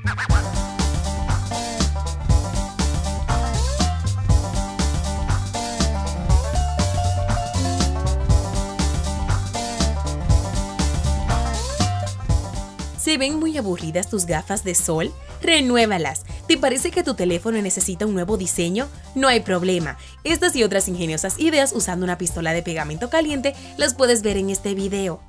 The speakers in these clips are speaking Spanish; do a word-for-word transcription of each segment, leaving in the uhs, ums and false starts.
¿Se ven muy aburridas tus gafas de sol? ¡Renuévalas! ¿Te parece que tu teléfono necesita un nuevo diseño? No hay problema. Estas y otras ingeniosas ideas usando una pistola de pegamento caliente las puedes ver en este video.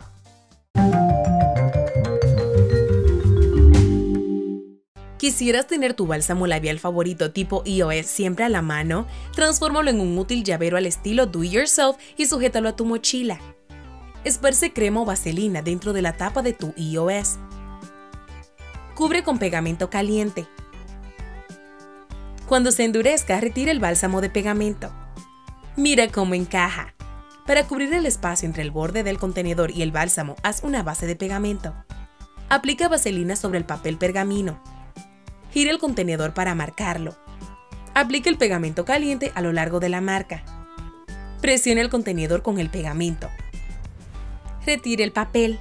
¿Quisieras tener tu bálsamo labial favorito tipo E O S siempre a la mano? Transfórmalo en un útil llavero al estilo Do It Yourself y sujétalo a tu mochila. Esparce crema o vaselina dentro de la tapa de tu E O S. Cubre con pegamento caliente. Cuando se endurezca, retira el bálsamo de pegamento. Mira cómo encaja. Para cubrir el espacio entre el borde del contenedor y el bálsamo, haz una base de pegamento. Aplica vaselina sobre el papel pergamino. Gira el contenedor para marcarlo. Aplica el pegamento caliente a lo largo de la marca. Presiona el contenedor con el pegamento. Retire el papel.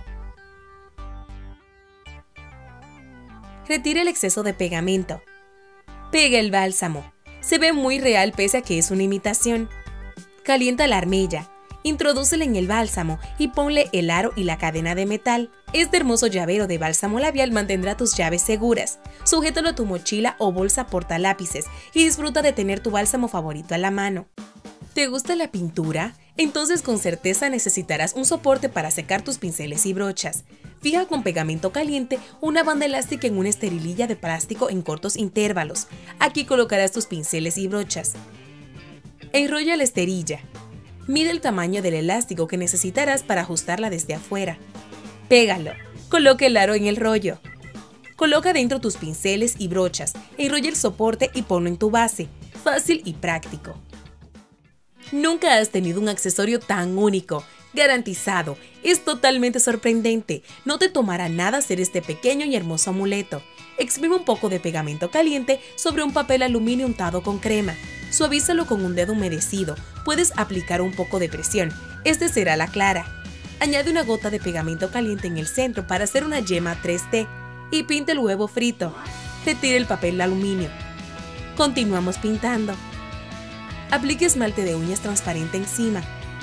Retire el exceso de pegamento. Pega el bálsamo. Se ve muy real pese a que es una imitación. Calienta la armilla. Introdúcela en el bálsamo y ponle el aro y la cadena de metal. Este hermoso llavero de bálsamo labial mantendrá tus llaves seguras. Sujétalo a tu mochila o bolsa portalápices y disfruta de tener tu bálsamo favorito a la mano. ¿Te gusta la pintura? Entonces con certeza necesitarás un soporte para secar tus pinceles y brochas. Fija con pegamento caliente una banda elástica en una esterililla de plástico en cortos intervalos. Aquí colocarás tus pinceles y brochas. Enrolla la esterilla. Mide el tamaño del elástico que necesitarás para ajustarla desde afuera. Pégalo. Coloca el aro en el rollo. Coloca dentro tus pinceles y brochas. Enrolla el soporte y ponlo en tu base. Fácil y práctico. Nunca has tenido un accesorio tan único. Garantizado. Es totalmente sorprendente. No te tomará nada hacer este pequeño y hermoso amuleto. Exprime un poco de pegamento caliente sobre un papel aluminio untado con crema. Suavízalo con un dedo humedecido. Puedes aplicar un poco de presión. Este será la clara. Añade una gota de pegamento caliente en el centro para hacer una yema tres D y pinta el huevo frito. Retira el papel aluminio. Continuamos pintando. Aplique esmalte de uñas transparente encima.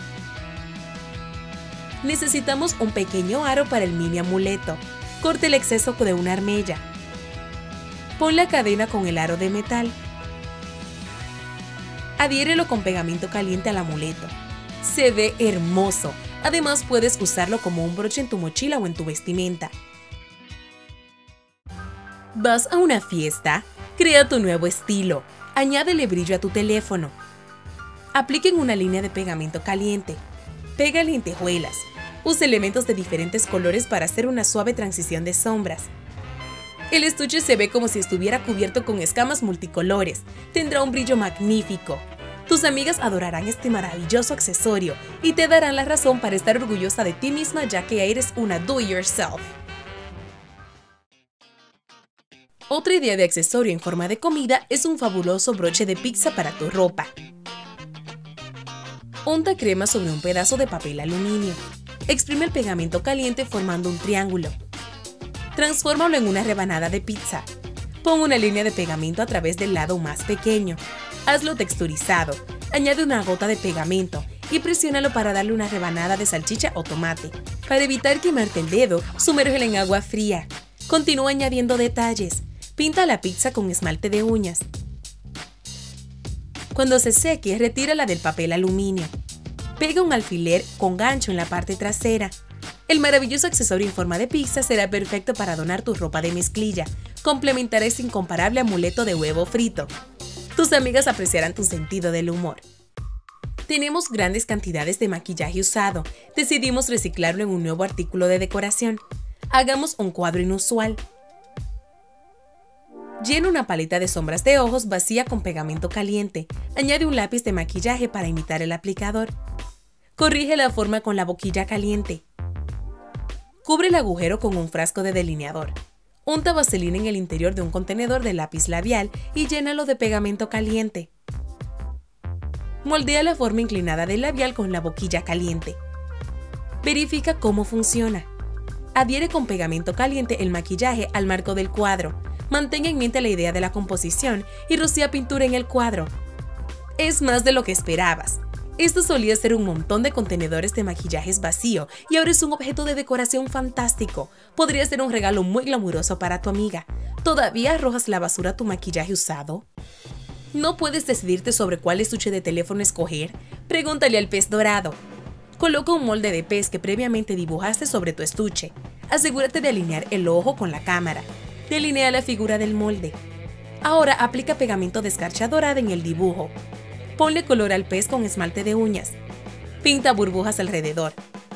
Necesitamos un pequeño aro para el mini amuleto. Corte el exceso de una armella. Pon la cadena con el aro de metal. Adhiérelo con pegamento caliente al amuleto. Se ve hermoso. Además puedes usarlo como un broche en tu mochila o en tu vestimenta. ¿Vas a una fiesta? Crea tu nuevo estilo. Añádele brillo a tu teléfono. Apliquen una línea de pegamento caliente. Pega lentejuelas. Usa elementos de diferentes colores para hacer una suave transición de sombras. El estuche se ve como si estuviera cubierto con escamas multicolores. Tendrá un brillo magnífico. Tus amigas adorarán este maravilloso accesorio y te darán la razón para estar orgullosa de ti misma ya que eres una do-it-yourself. Otra idea de accesorio en forma de comida es un fabuloso broche de pizza para tu ropa. Unta crema sobre un pedazo de papel aluminio. Exprime el pegamento caliente formando un triángulo. Transfórmalo en una rebanada de pizza. Pon una línea de pegamento a través del lado más pequeño. Hazlo texturizado. Añade una gota de pegamento y presiónalo para darle una rebanada de salchicha o tomate. Para evitar quemarte el dedo, sumérgelo en agua fría. Continúa añadiendo detalles. Pinta la pizza con esmalte de uñas. Cuando se seque, retírala del papel aluminio. Pega un alfiler con gancho en la parte trasera. El maravilloso accesorio en forma de pizza será perfecto para donar tu ropa de mezclilla. Complementará este incomparable amuleto de huevo frito. Tus amigas apreciarán tu sentido del humor. Tenemos grandes cantidades de maquillaje usado. Decidimos reciclarlo en un nuevo artículo de decoración. Hagamos un cuadro inusual. Llena una paleta de sombras de ojos vacía con pegamento caliente. Añade un lápiz de maquillaje para imitar el aplicador. Corrige la forma con la boquilla caliente. Cubre el agujero con un frasco de delineador. Unta vaselina en el interior de un contenedor de lápiz labial y llénalo de pegamento caliente. Moldea la forma inclinada del labial con la boquilla caliente. Verifica cómo funciona. Adhiere con pegamento caliente el maquillaje al marco del cuadro. Mantén en mente la idea de la composición y rocía pintura en el cuadro. Es más de lo que esperabas. Esto solía ser un montón de contenedores de maquillajes vacío y ahora es un objeto de decoración fantástico. Podría ser un regalo muy glamuroso para tu amiga. ¿Todavía arrojas la basura a tu maquillaje usado? ¿No puedes decidirte sobre cuál estuche de teléfono escoger? Pregúntale al pez dorado. Coloca un molde de pez que previamente dibujaste sobre tu estuche. Asegúrate de alinear el ojo con la cámara. Delinea la figura del molde. Ahora aplica pegamento de escarcha dorada en el dibujo. Ponle color al pez con esmalte de uñas. Pinta burbujas alrededor.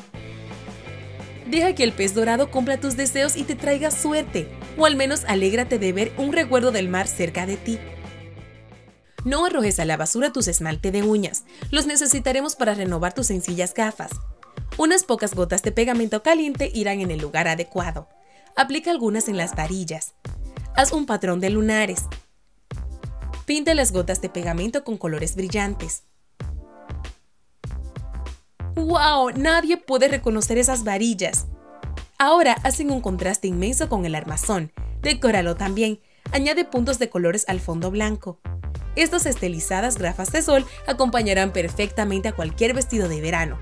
Deja que el pez dorado cumpla tus deseos y te traiga suerte, o al menos alégrate de ver un recuerdo del mar cerca de ti. No arrojes a la basura tus esmalte de uñas, los necesitaremos para renovar tus sencillas gafas. Unas pocas gotas de pegamento caliente irán en el lugar adecuado. Aplica algunas en las varillas. Haz un patrón de lunares. Pinta las gotas de pegamento con colores brillantes. ¡Wow! Nadie puede reconocer esas varillas. Ahora hacen un contraste inmenso con el armazón. Decóralo también. Añade puntos de colores al fondo blanco. Estas estilizadas gafas de sol acompañarán perfectamente a cualquier vestido de verano.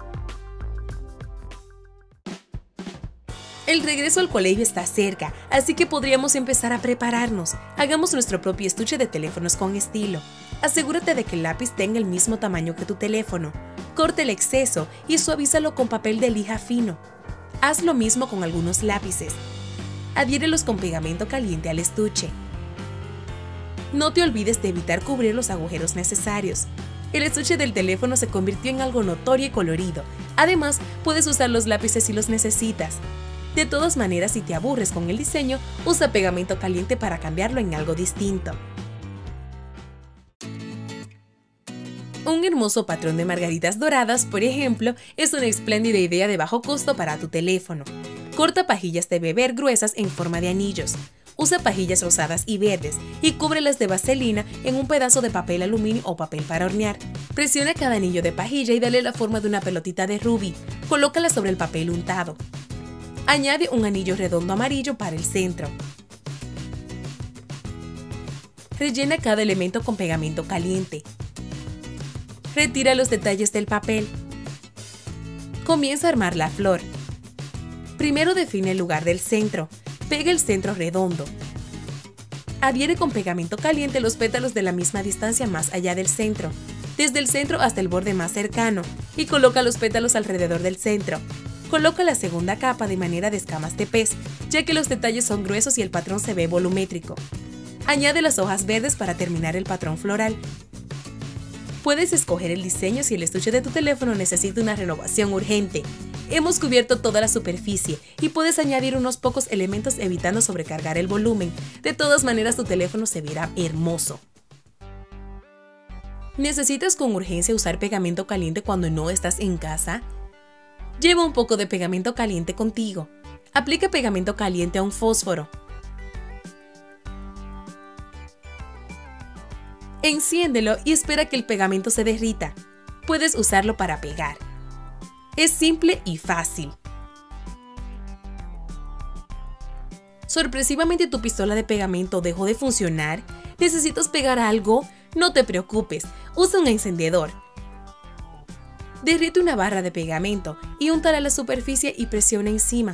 El regreso al colegio está cerca, así que podríamos empezar a prepararnos. Hagamos nuestro propio estuche de teléfonos con estilo. Asegúrate de que el lápiz tenga el mismo tamaño que tu teléfono. Corta el exceso y suavízalo con papel de lija fino. Haz lo mismo con algunos lápices. Adhiérelos con pegamento caliente al estuche. No te olvides de evitar cubrir los agujeros necesarios. El estuche del teléfono se convirtió en algo notorio y colorido. Además, puedes usar los lápices si los necesitas. De todas maneras, si te aburres con el diseño, usa pegamento caliente para cambiarlo en algo distinto. Un hermoso patrón de margaritas doradas, por ejemplo, es una espléndida idea de bajo costo para tu teléfono. Corta pajillas de beber gruesas en forma de anillos. Usa pajillas rosadas y verdes y cúbrelas de vaselina en un pedazo de papel aluminio o papel para hornear. Presiona cada anillo de pajilla y dale la forma de una pelotita de rubí. Colócala sobre el papel untado. Añade un anillo redondo amarillo para el centro. Rellena cada elemento con pegamento caliente. Retira los detalles del papel. Comienza a armar la flor. Primero define el lugar del centro. Pega el centro redondo. Adhiere con pegamento caliente los pétalos de la misma distancia más allá del centro, desde el centro hasta el borde más cercano, y coloca los pétalos alrededor del centro. Coloca la segunda capa de manera de escamas de pez, ya que los detalles son gruesos y el patrón se ve volumétrico. Añade las hojas verdes para terminar el patrón floral. Puedes escoger el diseño si el estuche de tu teléfono necesita una renovación urgente. Hemos cubierto toda la superficie y puedes añadir unos pocos elementos evitando sobrecargar el volumen. De todas maneras, tu teléfono se verá hermoso. ¿Necesitas con urgencia usar pegamento caliente cuando no estás en casa? Lleva un poco de pegamento caliente contigo. Aplica pegamento caliente a un fósforo. Enciéndelo y espera que el pegamento se derrita. Puedes usarlo para pegar. Es simple y fácil. ¿Sorpresivamente tu pistola de pegamento dejó de funcionar? ¿Necesitas pegar algo? No te preocupes, usa un encendedor. Derrite una barra de pegamento y úntala a la superficie y presiona encima.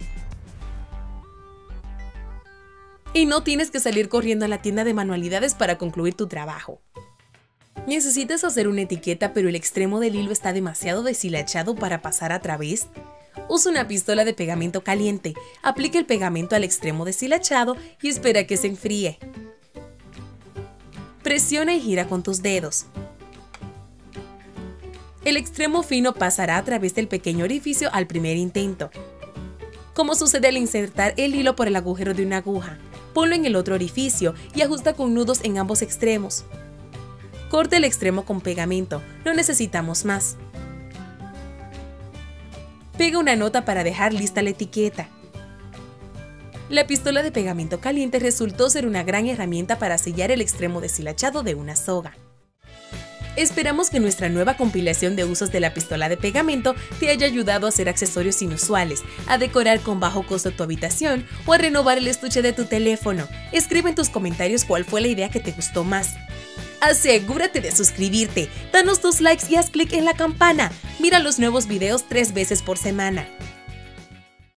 Y no tienes que salir corriendo a la tienda de manualidades para concluir tu trabajo. ¿Necesitas hacer una etiqueta pero el extremo del hilo está demasiado deshilachado para pasar a través? Usa una pistola de pegamento caliente, aplica el pegamento al extremo deshilachado y espera que se enfríe. Presiona y gira con tus dedos. El extremo fino pasará a través del pequeño orificio al primer intento. Como sucede al insertar el hilo por el agujero de una aguja, ponlo en el otro orificio y ajusta con nudos en ambos extremos. Corta el extremo con pegamento, no necesitamos más. Pega una nota para dejar lista la etiqueta. La pistola de pegamento caliente resultó ser una gran herramienta para sellar el extremo deshilachado de una soga. Esperamos que nuestra nueva compilación de usos de la pistola de pegamento te haya ayudado a hacer accesorios inusuales, a decorar con bajo costo tu habitación o a renovar el estuche de tu teléfono. Escribe en tus comentarios cuál fue la idea que te gustó más. Asegúrate de suscribirte, danos tus likes y haz clic en la campana. Mira los nuevos videos tres veces por semana.